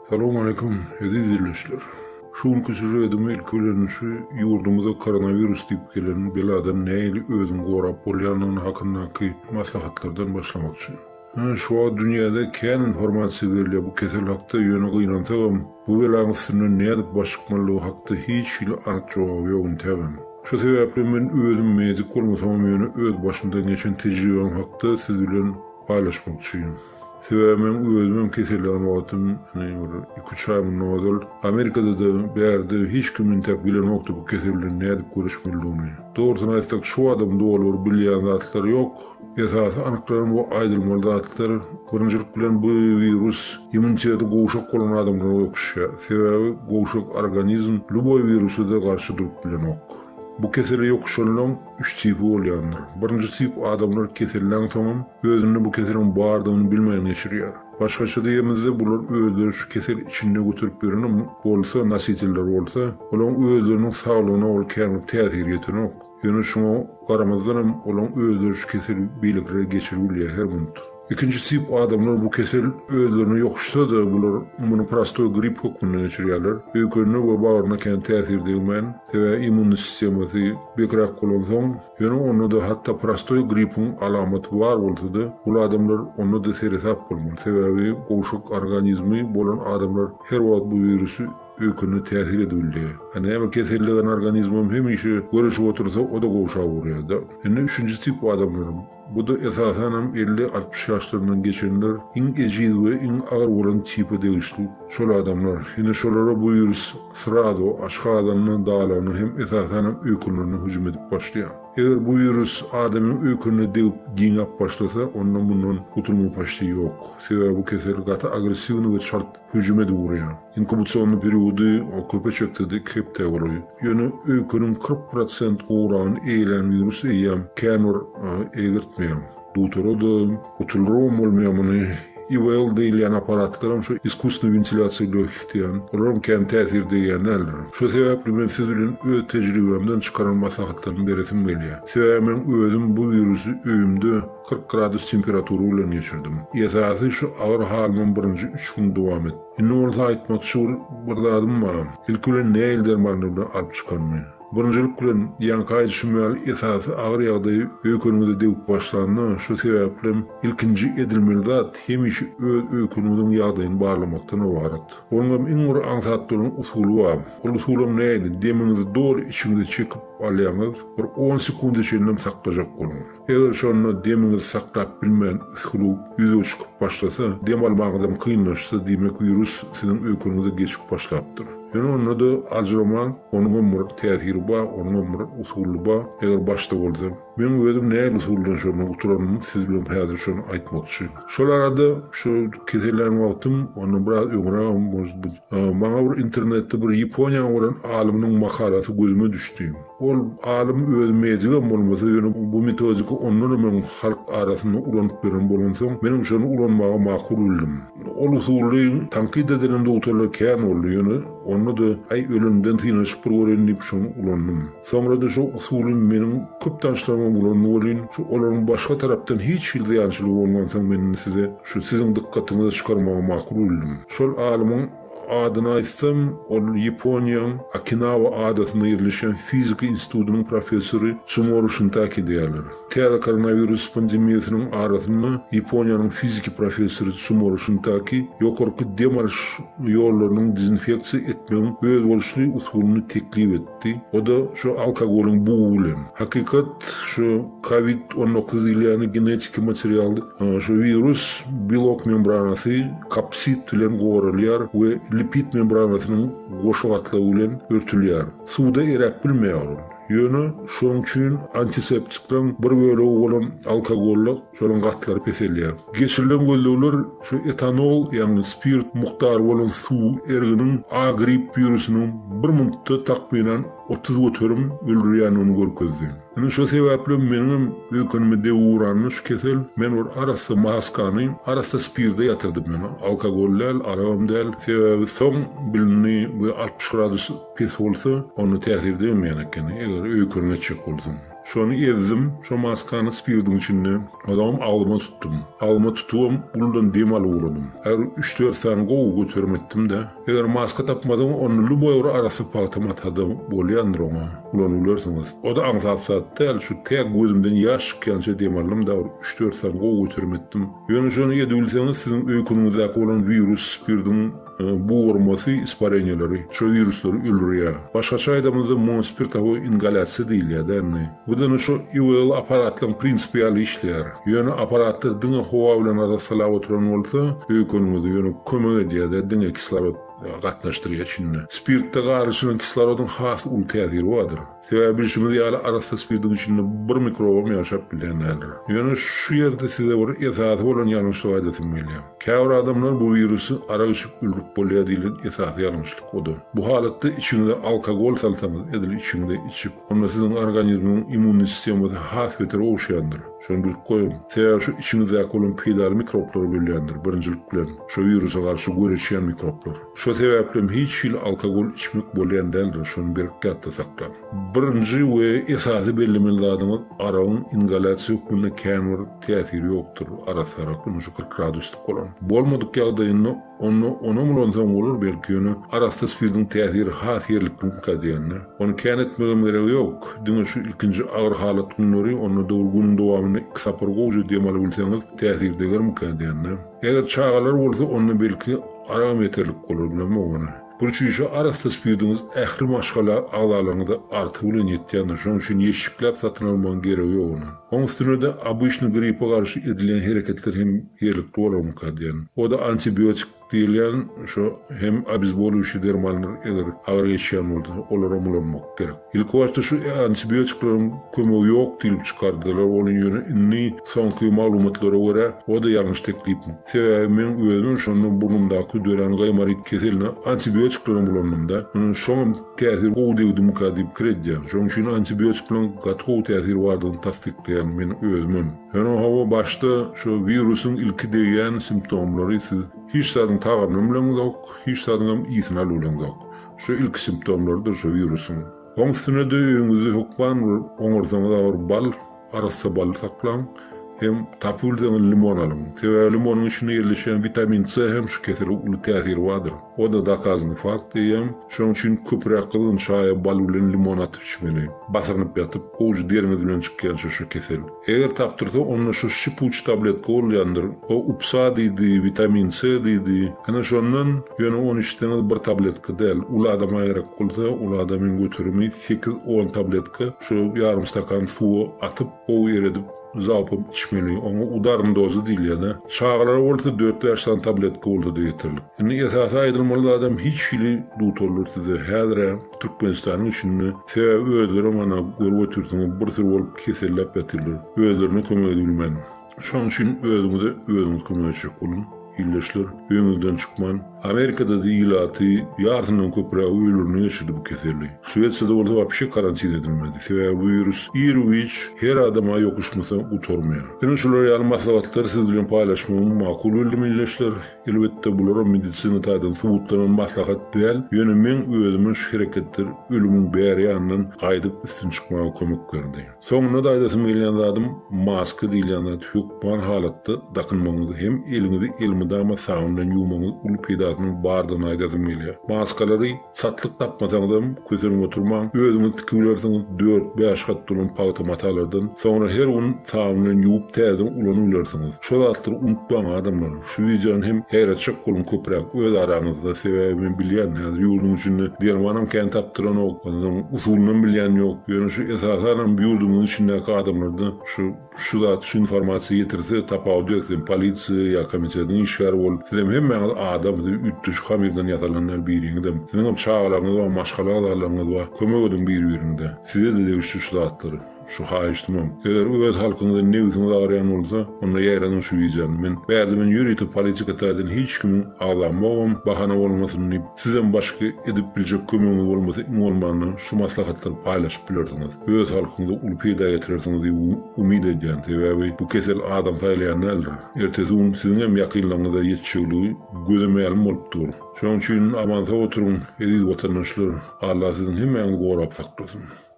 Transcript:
Selamun Aleyküm, aziz dinleyiciler. Şunkü süjedim ilk ölenişi yurdumuzda koronavirüs deyip gelen beladan neyli ödün gorap bolyanın hakkındaki maslahatlardan başlamakçı. Şu an dünyada keyin informasiya veriliyor bu kesel hakta yönü kıynansağım. Bu belanın sınırı ne edip başlıkmalığı hakta hiç ile anıt cevabı yoğun tebem. Şu sebeple men özüm mezik olmasam yönü öz başımdan geçen tecrübem hakta siz bilen paylaşmakçıyım. Sebebim özümüm keserlerim vaktim 2-3 ayımın oğul Amerika'da da berde hiç kimin tek bilen yoktu bu keserlerin ne edip görüşmeliğini. Doğrusuna aytsak şu adam doğulur bilyen zatlar yok. Esası anıkların bu aydılmalı zatlar birincilik bilen bu virüs immuniteti goğuşak olan adamlara yokuşa. Sebebi goğuşak organizm luboy virüsü de karşı durup bilen yok. Bu keseli yokuşanlığın 3 tipi olayanlar. Birinci tip adamlar keselinden tamam, özünde bu keselin bağırdığını bilmeyen geçiriyor. Başkaça diyemizde bunlar özleri şu kesel içinde götürüp birini olsa, nasitiller olsa, olan özlerinin sağlığına ol kendini tesir getiren yok. Yani şuna karamazdan olan özleri şu keseli birlikleri geçirebiliyor her minut. İkinci tip adamlar bu kesel özlerini yokuşsa da bunu prastoy grip hükmünden geçiriyorlar. Öykününe ve bağırına kendi tesir değilmeyen ve immün sistemati bekrak olan yani onu da hatta prastoy gripin alamatı var olsa da bu adamlar onu da seresap olmalı. Sebebi koğuşuk organizmi bolan adamlar her vakit bu virüsü öykünü tesir edebiliyor. Hani ama keserliğin organizmim hem işi görüşü otursa o da koğuşa vuruyor da. Yani üçüncü tip adamlar. Bu da esasen 50-60 yaşlarından geçenler en eciz ve en ağır olan tipi değişti. Şöyle adamlar. Yine şolara bu virüs sırada aşka adamının dağlarını hem esasen öykünlerine hücum edip başlayan. Eğer bu virüs adamın öykününe deyip giynap başlasa ondan bundan kurtulma başlığı yok. Sebebi bu keser gata agresivini ve şart hücum edip vuruyor. İnkubasyonlu periyodu o köpeçekte de hep tevriliyor. Yani öykünün 40% uğrağın eğilen virüs eyyem kenur eğirtmeyen. Dutora da kurtulurum olmayan İvel değilen aparatlarım şu iskusnu ventilasyon löktiyen, olarım kendi tesir değen eller. Şu sebeple ben sizlerin öz tecrübemden çıkaran maslahatlarını beretim geliyor. Sebebim özüm bu virüsü öğümde 40 gradus temperatürüyle geçirdim. Esası şu ağır halimin birinci 3 gün devam et. İnne orta aytmak şu burada adım var. İlk ölen ne elder barnımda alıp çıkarmıyor. Birincilik bilen yankay düşünmeyel esası ağır yağdayı öykünümde deyip başlandı. Şu sebeple ilkinci edilmeli zat hem işi öykünümün yağdayını bağlamaktan avarat. Onun en uğra ansattığının usulü var. O usulüm neydi? Deminizi doğru içinde çekip alayanız bir 10 sekund içinde saklayacak olun. Eğer şunu deminizi saklayıp bilmeyen usulü yüze çıkıp başlasa, dem almağından kıyınlaşsa demek virüs sizin öykünümde geçip başlattır. Yani onu da acıraman, onun ömrü tesiri var, onun ömrü usulü var. Eğer başta olsa, ben özüm neyle usulüden şunu oturanımı siz bilen hazır şunu aytmakçı. Şolarda şu keselerin vaktim, onu biraz öğrenim. Bana bir internette bir Japonya olan aliminin makalası gözüme düştü. O alim özmeyeceğim olmasa, yani bu metodiki onları ben halk arasında ulanıp veren bulansam, benim şunu ulanmağa makul oldum. O usulü tankit edilen doktorlar keyin oldu, yani onu da ay ölümden tıynaşıp bir öğrenip şunu ulandım. Sonra da şu usulün benim köp tanışlarıma ulanma olayım, şu olanın başka taraftan hiç hildiyançılığı olmansam benim size şu sizin dikkatinizi çıkarmağa makul oldum. Şol alimin adını aytsam, o Japonya'nın Okinawa adasında yerleşen Fizik İnstitüsü'nün profesörü Tsumoru Shintaki deyerler. Teyze koronavirüs pandemiyasının arasında Japonya'nın fizik profesörü Tsumoru Shintaki yokarki demarş yollarının dezinfeksiya etmenin öz oluşlu usulünü teklif etti. O da şu alkolün buğulen. Hakikat şu COVID-19 ile genetik materyaldı. Şu virüs blok membranası kapsit ile goğralıyor ve lipid membranasının goşuatla ulen örtülüyor. Suda erek bilmeyor. Yönü şunun için antiseptikten bir böyle olan alkogolla şolun katları peseliyor. Geçirilen gözlüler şu etanol yani spirit muhtar olan su erginin A grip virüsünün bir minutta takminen 30 götürüm öldürüyen onu görkezdi. Yani şu sebeple benim öykünümde uğranmış kesel men or arası maskanı arası spirde yatırdım yani. Alkogoller, aram del sebebi son bilini ve 60 gradus pes olsa onu tesir edemeyene yani. Eğer öykünüme çık olsun. Şonu ezdim, şu maskanı spirdin içinde. Adam ağlıma tuttum. Ağlıma tutuyorum, buldan demal uğradım. Eğer 3-4 sene goğu götürmettim de. Eğer maska tapmadım, onlu boyur arası paltam atadım. Bolyandır ona. Ulan ulersiniz. O da ansat değil, şu tek gözümden yaş çıkyanca demalım da 3-4 sene goğu götürmettim. Yani şunu yedilseniz sizin öykünüzdeki olan virüs spirdin bu orması isparenyaları, şu virüsleri öldürüyor. Başka çaydamızda monspirtaho ingalyası değil ya derni. Bu da şu evvel aparatların prinsipiyali işler. Yani aparattır dine hova bilen arasala oturan olsa öykünümüzü yani kömök ediyor da dine kislorod katnaştırıyor içinde. Spirtte karışının kislorodun has ul tesiri vardır. Sebebi işimiz yani arasında spirtin içinde bir mikrobum yaşap bilenlerdir. Yani şu yerde size bir esası olan yanlışlık adetim bileyim. Kâvr adamlar bu virüsü arayışıp ülrüp bolya değilin esası yanlışlık odur. Bu halatta içinde alkogol salsanız edil içinde içip onunla sizin organizmin immün sisteminde has vetir oluşuyandır. Şunu bilip koyun. Sebebi şu içinizdeki olan peydal mikropları bilendir. Birincilik bilen. Şu virüse karşı göreçiyen mikroplar. Şu sebeple hiç alkogol içmek bolyan değildir. Şunu bir katta saklan. Birinci ve esası belirlemeliğinin arağın ingalyası hükmünde kânur tesiri yoktur. Arasarak bunu şu 40 graduslık olan. Bolmadık yağdayını onu mulonsan olur belki onu arasta spirdin tesiri has yerlikten kadiyanına. Onu kân etmegem gereği yok. Dine şu ilkinci ağır halat günleri onu doğulgunun doğamını kısapır goğucu diyemalı bilseniz tesiri deger mi kadiyanına. Eğer çağalar olsa onu belki arağım yeterlik olur bilmem onu. Bu çünkü arasta spirdiniz ehli maşgala ağlarlarında artı ulan yettiyanlar. Şunun için yeşiklap satın alman gereği yok onun. Onun üstüne de abışını gripe karşı edilen hareketler hem yerlikli olur mu kadiyan. O da antibiyotik diyen şu hem abizbolu dermanlar eğer ağır geçen oldu. Olara mulanmak gerek. İlk başta şu antibiyotiklerin kömüğü yok deyip çıkardılar. Onun yönü sanki malumatlara göre o da yanlış teklif. Sebebi benim özümün şunun burnumdaki dören gaymarit keseline antibiyotiklerin bulanımda. Şunun tesiri o devdim kadip kredi. Şunun için antibiyotiklerin katı tesiri vardığını tasdikleyen benim özümüm. Yani hava başta şu virüsün ilk diyen simptomları siz hiç sadın tağırını bileniz yok, hiç sadın iyisini alıleniz yok. Şu ilk simptomlarıdır şu virüsün. Onun üstüne de öğünüzü hukman, onurzanı da var bal, arası bal saklan, hem tapuldan limon alın. Sebebi limonun içine yerleşen vitamin C hem şu keseri ulu tesiri vardır. O da dakazını fark diyem. Şunun için köprek kılın çaya bal bilen limon atıp içmeli. Basarınıp yatıp koğucu deriniz bilen çıkyan şu keseri. Eğer taptırsa onun şu şipuç tabletka olayandır. O upsa deydi, vitamin C deydi. Yani şunun yönü 13'ten bir tabletka değil. Ulu adam ayarak olsa ulu adamın götürümü 8-10 tabletka şu yarım stakan su atıp o yer edip zapıp içmeli. Ona udarım dozu değil ya da. Çağlar olsa 4 yaştan tabletka oldu da yeterli. Yani esası aydılmalı adam hiç hili dut olur size. Hedre Türkmenistan'ın içinde sebebi ödülürüm ana görüp otursunuz. Bir sürü olup kesellep yatırılır. Ödülürünü kömür edilmen. Şunun için ödümüz kömür edecek olun. İyileşler, öğünüzden çıkman. Amerika'da da ilatı yartından köprüye ölürünü yaşadı bu keserliği. Şuvetsi'de orada bir şey karantin edilmedi. Sebebi bu virüs hiç her adama yokuşmasa utormuyor. Yani şular yani maslahatları sizlerle paylaşmamın makul öldüm iyileşler. Elbette bunlara medisini tadın subutlanan maslahat değil. Yönümün özümün şu hareketler ölümün beri yanından kaydıp üstün çıkmaya komik verdi. Sonuna da aydasım gelen adım maske değil yani hükman halatta dakınmanızı hem elinizi elmidama sağından yumanız ulu peydasının bardığına aydasım geliyor. Maskaları satlık tapmasanız köserin oturman, özünüz tıkıvlersiniz 4-5 kat dolun pağıtamatalardan sonra her onun sağından yuup tezden ulanı ulersiniz. Şu zatları unutman adamlar. Şu videonun hem heyretçak kolun köprek öz aranızda sebebini bilyen yani yurdun içinde diyelim kendi taptıran yok. Usulünün bilyen yok. Yani şu esasen bir yurdun içindeki adamlarda şu zat şu informasyonu getirse tapağı diyorsun polisiya ya komitenin işler ol. Sizem hemen adam ütüş kamirden yatalanlar birinde. Sizin çağlarınız var, maşgalalarınız var. Kömek edin birbirinde. Size de değişti şu zatları. Şu haiştimam. Eğer öz halkınızda nevsiniz arayan olsa, onunla yayranın şu vicdanı. Ben verdiğimin yürüyütü politikatadan hiç kimin ağlanmağım, bahane olmasın deyip, sizden başka edip bilecek kömüğünüz olmasa olmanla şu maslahatları paylaşıp bilirsiniz. Öz halkınızda ulu peyda getirirsiniz diye umid edeceğim. Sebebi bu kesel adam saylayan nedir? Ertesi sizin hem yakınlarınıza yetişikliği gözemeyelim olup durur. Şunun için amansa oturun, ediz vatandaşlar. Allah sizin hemen gorap saklasın.